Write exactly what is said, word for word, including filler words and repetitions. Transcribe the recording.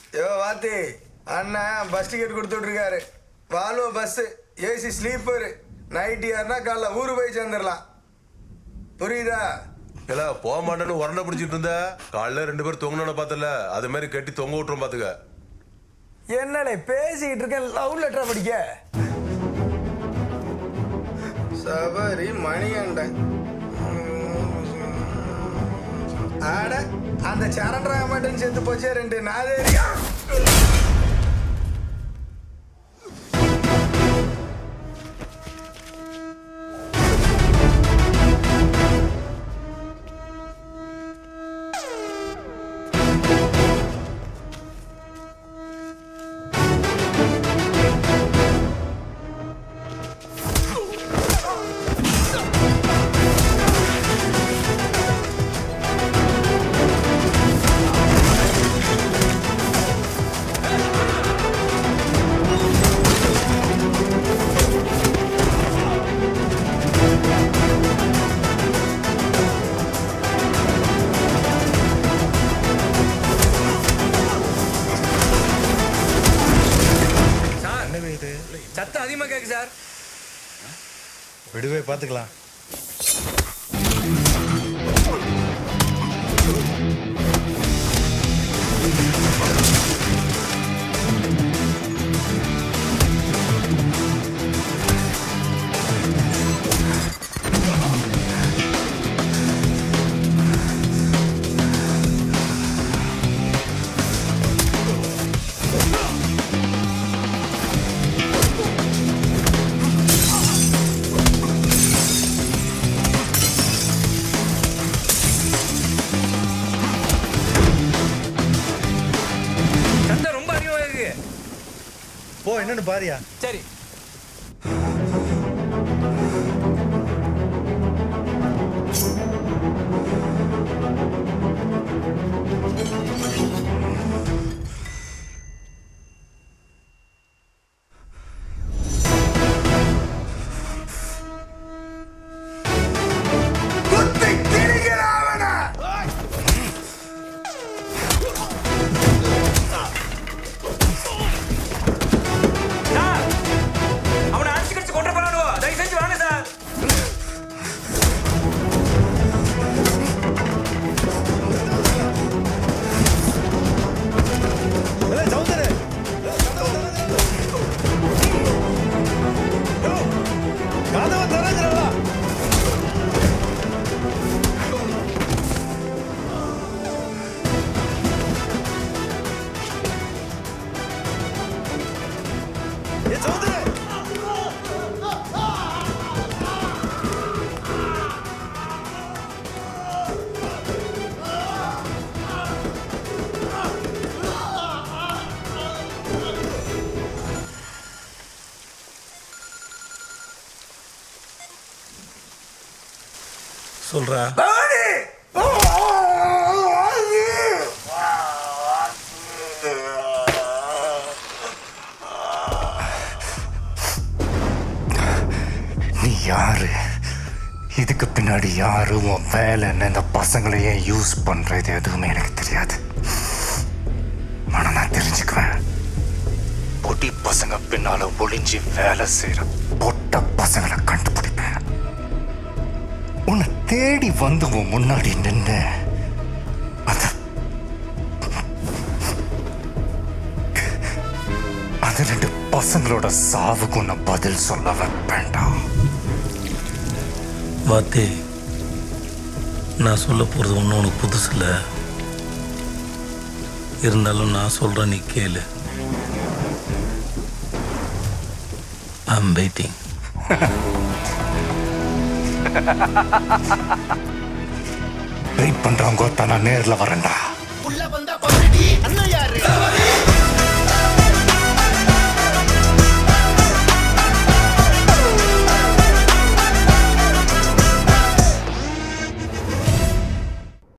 யோ வாத்தி அண்ணன் bus ticket கொடுத்துட்ருக்காரு. Volvo bus, AC sleeper. Night யாருன்னா காலைல ஊரு போய் சேர்ந்துடலாம். புரியுதா? இல்ல போக மாட்டேன்னு உரண்டை பிடிச்சிட்டு இருந்தா காலைல ரெண்டு பேரும் தொங்கணும்னு பார்த்தல, அது மாதிரி கட்டி தொங்க விட்டுரும் பாத்துக்க. என்னடே பேசிக்கிட்டு இருக்கேன், லவ் லெட்டர் படிக்க. சபரி மணிகண்டன். ஆட அந்த சரண்டரா மட்டும் செத்து போச்சே ரெண்டு நாதேரியா. சத்தம் அதிகமா கேக்கு சார். விடுவே பாத்துக்கலாம். போ என்னன்னு பாரியா. சரி. சொல்றா. நீ யாரு? இதுக்கு பின்னாடி யாரு? உன் வேலை என்ன? இந்த பசங்களையே யூஸ் பண்றது எதுவுமே எனக்கு தெரியாது. ஆனா நான் தெரிஞ்சுக்குவேன். பொடி பசங்க பின்னால ஒளிஞ்சி வேலை செய்யற பொட்ட பசங்களை கண்டுபிடிப்பேன். உன்னை தேடி வந்து உன் முன்னாடி நின்று அது அது ரெண்டு பசங்களோட சாவுக்கு உன்னை பதில் சொல்ல வைப்பேன்டா. வாத்தே, நான் சொல்ல போறது ஒன்றும் உனக்கு புதுசு இல்லை. இருந்தாலும் நான் சொல்றேன், நீ கேளு. I'm waiting. வெயிட் பண்றவங்க நான் நேர்ல வரேன்டா.